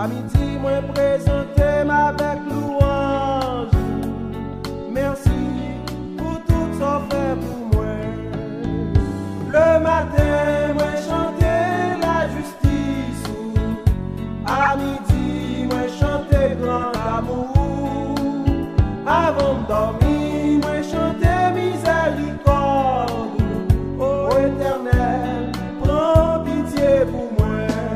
midi, moi présenter avec louange. Merci pour tout ça fait pour moi. Le matin, moi chanter la justice. À midi, moi chanter grand amour. Avant de dormir, moi chanter miséricorde. Ô Éternel, prends pitié pour moi.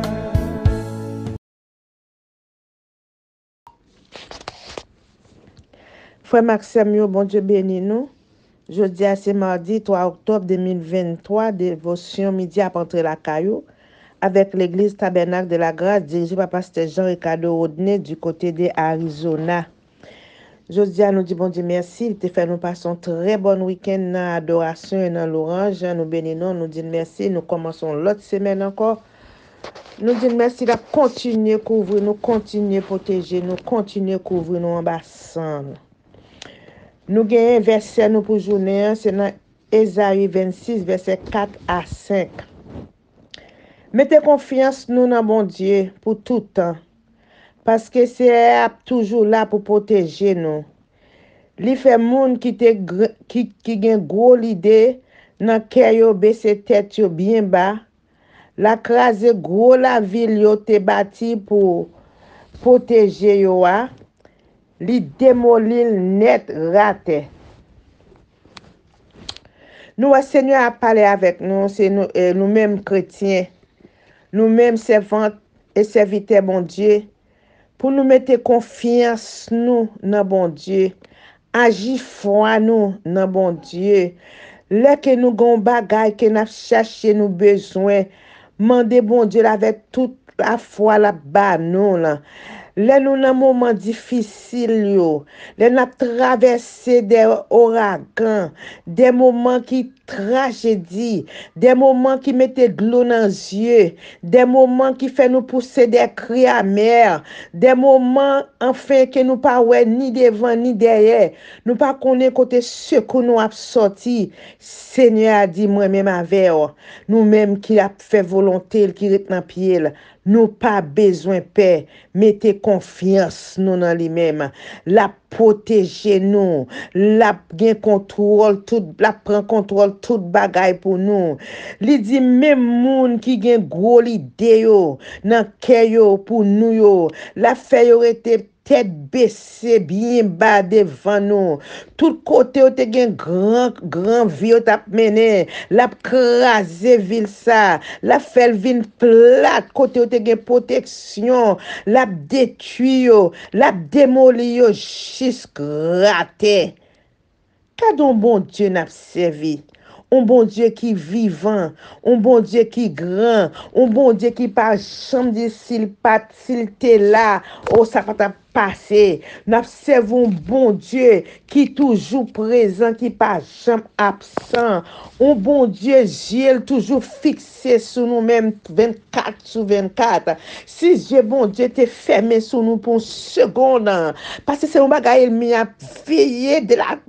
Frère Maxime, bon Dieu béni nous. Jeudi, c'est mardi 3 octobre 2023, dévotion midi à entrer la caillou avec l'église Tabernacle de la Grâce dirigée par pasteur Jean-Ricardo Rodney du côté de Arizona. Jeudi, nous dit bon Dieu merci. Il te fait nous passer un très bon week-end dans l'adoration et dans l'orange. Nous bénissons, nous disons merci. Nous commençons l'autre semaine encore. Nous disons merci de continuer à couvrir, nous continuer à protéger, nous continuer à couvrir nous en bassin. Nous avons un verset nous pour journée, c'est dans Ésaïe 26, verset 4 à 5. Mettez confiance nous dans bon Dieu pour tout temps. Parce que c'est toujours là pour protéger nous. Li fait moun qui gen gros l'idée dans cœur yo baisser tête yo bien bas. La crase gros la ville yo te bâti pour protéger yo a. Li démolir net raté. Nous, le Seigneur a parlé avec nous, c'est nous-mêmes chrétiens, nous-mêmes servantes et serviteurs, bon Dieu, pour nous mettre confiance nous dans bon Dieu, agir foi nous dans bon Dieu. Là que nous avons bagay que nous cherché nous besoin, mandez bon Dieu avec toute la foi la bas nous là. Là nous dans moment difficile yo, là nous traversé des ouragans, des moments qui tragédie, des moments qui mettaient de l'eau dans les yeux, des moments qui fait nous pousser des cris amers, des moments enfin que nous pas ouais ni devant ni derrière, nous pas connaît côté ce que nous a sorti. Seigneur a dit moi-même avec nous même qui a fait volonté qui est dans pied. Nous pas besoin paix, mettez confiance nous dans lui-même, la protéger nous, la gen contrôle tout, la prend contrôle tout bagay pour nous. Li dit même moun qui gen gros l'idée yo nan kè yo pour nous yo, la fait yo été tête baissée bien bas devant nous. Tout côté ou te gen grand vieux tap mené, la crasé ville ça, la fait vin plate côté ou te gen protection, la détruit yo, la démoli yo jusque raté. Kadon bon Dieu n'a servi. Un bon Dieu qui vivant, un bon Dieu qui grand, un bon Dieu qui pas chambre de s'il t'est là, oh ça pas passer. Nous servons un bon Dieu qui toujours présent, qui pas jamais absent. Un bon Dieu, Dieu toujours fixé sur nous-mêmes 24 sur 24. Si Dieu bon Dieu t'est fermé sur nous pour une seconde, parce que c'est un bagage il m'y a veillé de la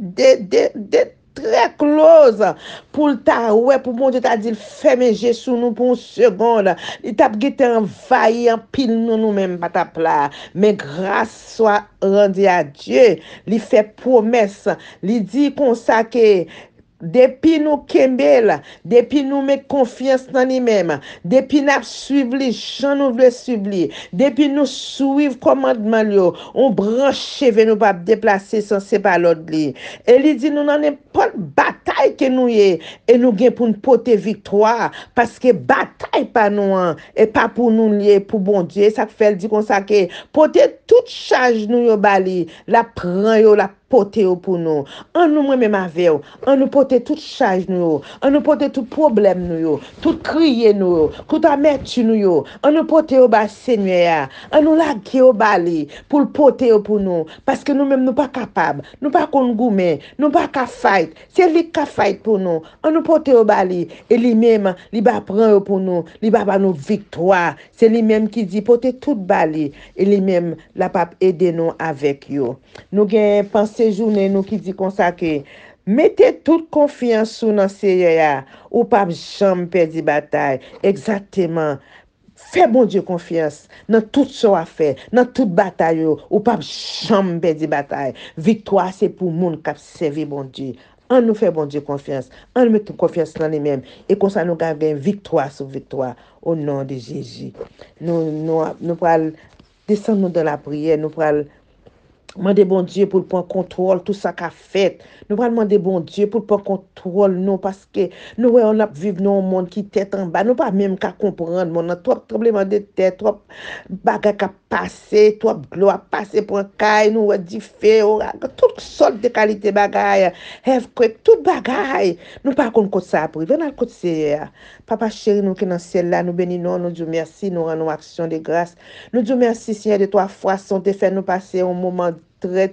très close pour ta ouais pour bon Dieu t'a dit fermer Jésus nous pour une seconde il t'a guetté envahi en pile nous même pas ta plat mais grâce soit rendue à Dieu il fait promesse il dit comme ça que depuis nous kembel, depuis nous mettre confiance dans nous-mêmes, depuis nous suivre les gens nous voulons suivre, depuis nous suivre commandement yo, on branche vers nous pas déplacer sans c'est pas l'autre li. Et il dit nous n'en pas bataille que nous y et nous gain pour nous porter victoire parce que bataille pas nous et pas pour nous lier pour bon Dieu ça fait dit comme ça que porter toute charge nous yo bali, la prend yo la porter pour nous. En nous même avec en nous porter toute charge nous, en nous porter tout problème nous, tout crier nous, tout amertume nous, en nous porter au bas Seigneur, en nous laguer au bali pour le porter pour nous parce que nous même nous pas capables, nous pas qu'on goumé, nous pas qu'à fight. C'est lui qui fight pour nous. En nous porter au bali et lui même il va prendre pour nous, il va nous victoire. C'est lui même qui dit porter toute bali et lui même la pape aider nous avec yo. Nous gain pensée journée nous qui dit comme ça que mettez toute confiance sur nos Seigneur ou pas jamais perdre bataille exactement Fais bon Dieu confiance dans tout ce qu'on a fait, dans toute bataille, ou pas jamais perdre bataille. Victoire, c'est pour le monde qui a servi bon Dieu. On nous fait bon Dieu confiance, on nous met confiance dans lui-même, et comme ça nous gagnons victoire sur victoire, au nom de Jésus. Nous allons descendre dans la prière, nous allons demander bon Dieu pour prendre contrôle tout ça qu'a fait. Nous allons demander bon Dieu pour prendre contrôle nous parce que nous on a vivre dans un monde qui tête en bas. Nous pas même qu'à comprendre mon trop tremblement de terre, trop bagarre qu'a passé, trop gloire passé pour un caille, nous dit fait toutes sortes de qualité bagaille, earthquake, tout bagaille. Nous pas contre ça après. Venez à côté Seigneur. Papa chéri nous qui dans ciel là, nous bénissons, nous disons merci, nous rendons action de grâce. Nous disons merci Seigneur de toi façon de faire nous passer un moment très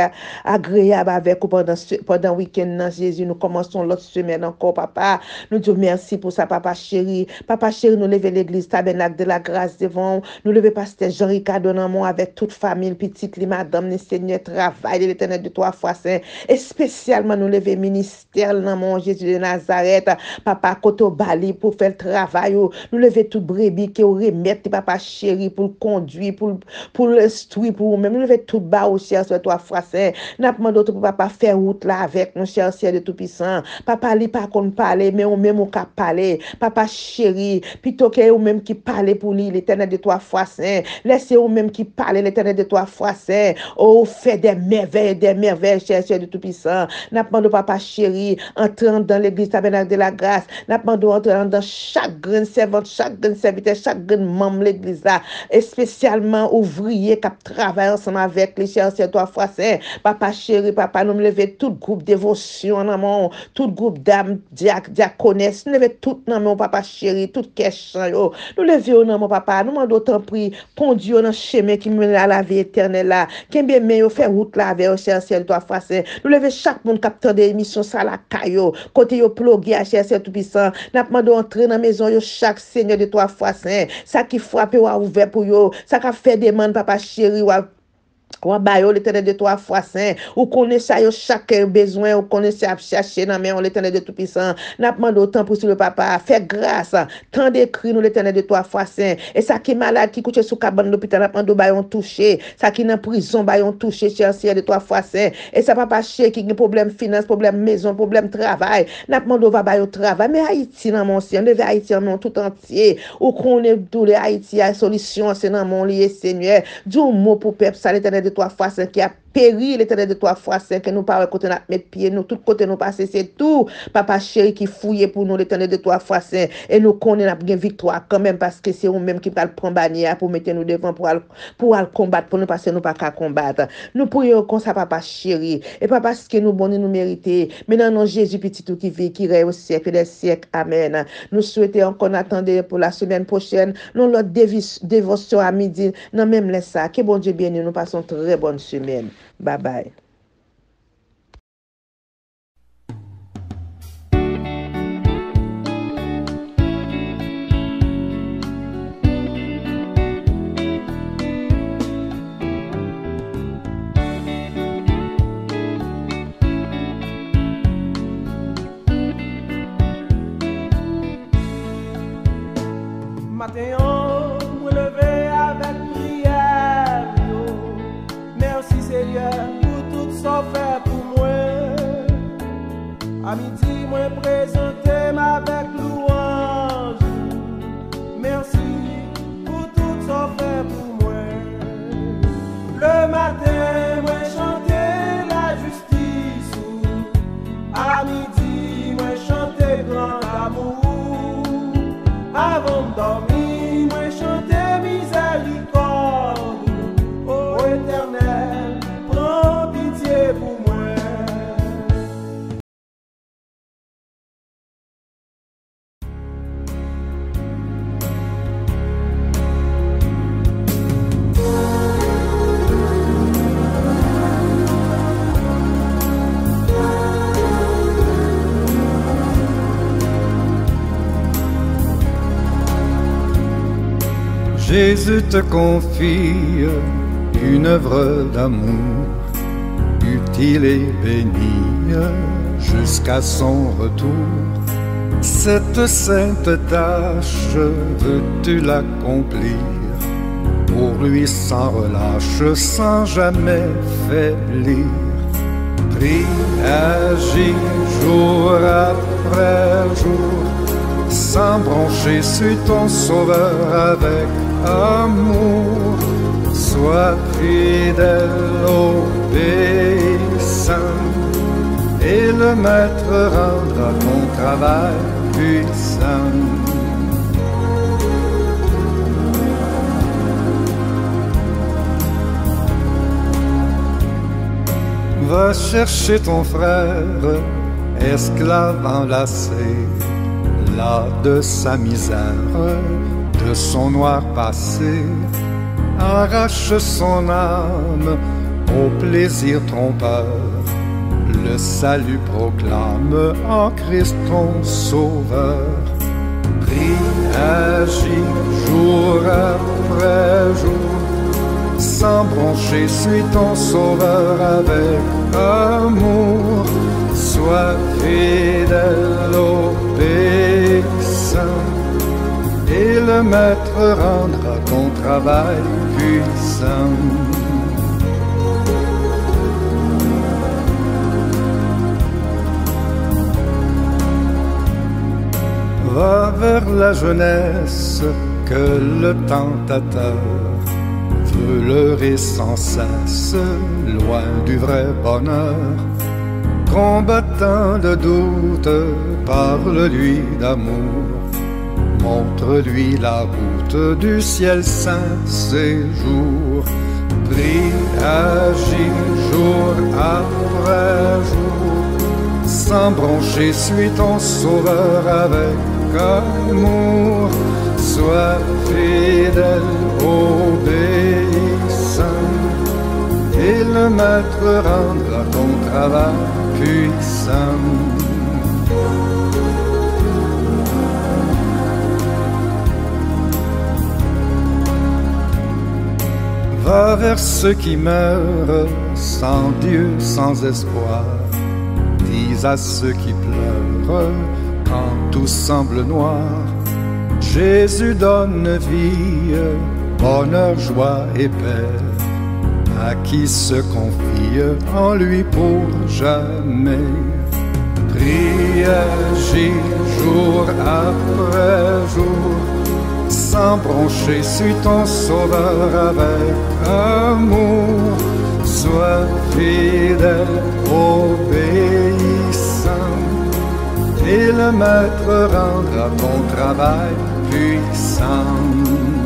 agréable avec vous pendant le week-end. Jésus, nous commençons l'autre semaine encore, papa. Nous disons merci pour ça, papa chéri. Papa chéri, nous levons l'église tabernacle de la grâce devant. Nous levons pasteur Jean-Ricardo Namon avec toute famille, petite, les madame, les seigneurs, travail de l'éternel de toi, foi saint. Et spécialement, nous levons ministère Namon, Jésus de Nazareth, papa Koto Bali pour faire le travail. Nous levons toute brebis qui aurait remettre, papa chéri, pour le conduire, pour l'instruire, pour même. Nous levons tout bas aussi. Sur toi, frère, n'a pas demandé pour papa faire route là avec mon cher ciel de tout puissant. Papa li pas qu'on parler, mais on même on cap parler. Papa chéri, plutôt que ou même qui parler pour lui, l'éternel de toi, frère. Laissez ou même qui parler, l'éternel de toi, frère. Oh, fait des merveilles, cher ciel de tout puissant. N'a pas demandé papa chéri, entrant dans l'église tabernacle de la grâce. N'a pas demandé entrant dans chaque grande servante, chaque grande serviteur, chaque grande membre de l'église là, et spécialement ouvrier qui travaille ensemble avec les chers toi, frère, papa chéri, papa, nous lever tout groupe dévotion, non, tout groupe d'âmes, diaconesses, nous lever tout, non, mon papa chéri, tout question, nous lever, non, mon papa, nous demandons autant prix, conduire dans le chemin qui mène à la vie éternelle là, qui bien meilleur faire route là, vers cher ciel, toi, frère, nous lever chaque monde capteur des émissions, ça la caillou, côté yo plugué à cher ciel tout puissant, n'a demandé entrer dans la maison, yo chaque seigneur de toi, frère, ça qui frappe ou a ouvert pour yo, ça qui fait demande, papa chéri, ou bayo l'éternel de toi foi saint ou connaissez chaque besoin ou connaissez à chercher dans main l'éternel de tout puissant n'a demandé autant pour le papa fait grâce tant d'écrit nous l'éternel de toi foi saint et ça qui malade qui couche sous cabane l'hôpital n'a demandé bayon touché ça qui dans prison bayon touché cher ciel de toi foi saint et ça papa cher qui a problème finance problème maison problème travail n'a demandé va bayo travail mais Haïti dans mon ciel lever Haïti en tout entier ou connaît tous les Haïti a solution c'est dans mon lieu Seigneur du mot pour peuple ça l'éternel de toi foi saint qui a péri l'éternel de toi foi saint que nous pas côté notre mettre pied nous tout côté nous passer c'est tout papa chéri qui fouille pour nous l'éternel de toi foi saint et nous connaît n'a bien victoire quand même parce que c'est nous même qui va prendre bannière pour mettre nous devant pour combattre pour nous passer nous pas qu'à combattre nous prions comme ça papa chéri et pas parce que nous bon nous mériter mais dans nom Jésus petit tout qui vit qui règne au siècle des siècles amen nous souhaitons encore attendre pour la semaine prochaine nous l'autre dévotion à midi non même laisse ça que bon Dieu bien nous passons très bonne semaine. Bye bye. Matin, me lever avec prière. Merci Seigneur pour tout ça fait pour moi. À midi, moi présenter avec louange. Merci pour tout ça fait pour moi. Le matin, moi chanter la justice. À midi, moi chanter grand amour. Avant de dormir, moi chanter miséricorde. Ô Éternel, prends pitié pour moi. Jésus te confie une œuvre d'amour utile et bénie jusqu'à son retour. Cette sainte tâche, veux-tu l'accomplir pour lui sans relâche, sans jamais faiblir? Prie, agis jour après jour, sans broncher, suis ton sauveur avec amour. Sois fidèle, obéissant, et le maître rendra ton travail puissant. Va chercher ton frère, esclave enlacé, là de sa misère, de son noir passé. Arrache son âme au plaisir trompeur. Le salut proclame en Christ ton sauveur. Prie, agis jour après jour, sans broncher, suis ton sauveur avec amour. Sois fidèle, obéissant, et le maître rendra ton travail puissant. Va vers la jeunesse que le tentateur veut leurrer sans cesse, loin du vrai bonheur. Combattant le doute, parle-lui d'amour, montre-lui la route du ciel saint séjour. Prie, agis jour après jour, sans broncher, suis ton sauveur avec amour. Sois fidèle, obéissant, et le maître rendra ton travail puissant. Va vers ceux qui meurent sans Dieu, sans espoir. Dis à ceux qui pleurent quand tout semble noir: Jésus donne vie, bonheur, joie et paix à qui se confie en lui pour jamais. Prie, agis jour après jour, sans broncher, suis ton sauveur avec amour. Sois fidèle, obéissant, et le maître rendra ton travail puissant.